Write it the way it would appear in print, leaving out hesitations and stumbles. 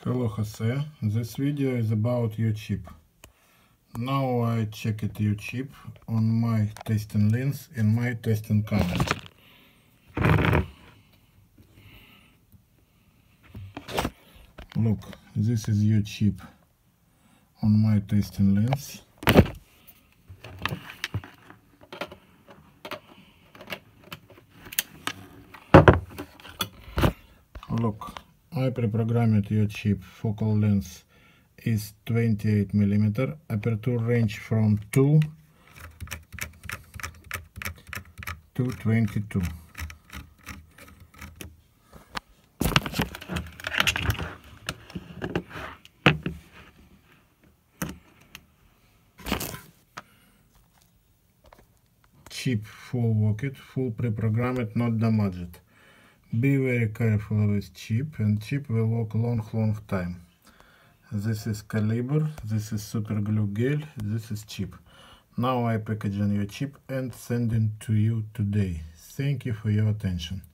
Hello Jose, this video is about your chip. Now I checked your chip on my testing lens in my testing camera. Look, this is your chip on my testing lens. Look, I pre-programmed your chip. Focal length is 28 mm, aperture range from 2 to 22. Chip full worked, full pre-programmed, not damaged. Be very careful with chip, and chip will work long time. This is caliber, this is super glue gel, this is chip. Now I packaging your chip and sending to you today. Thank you for your attention.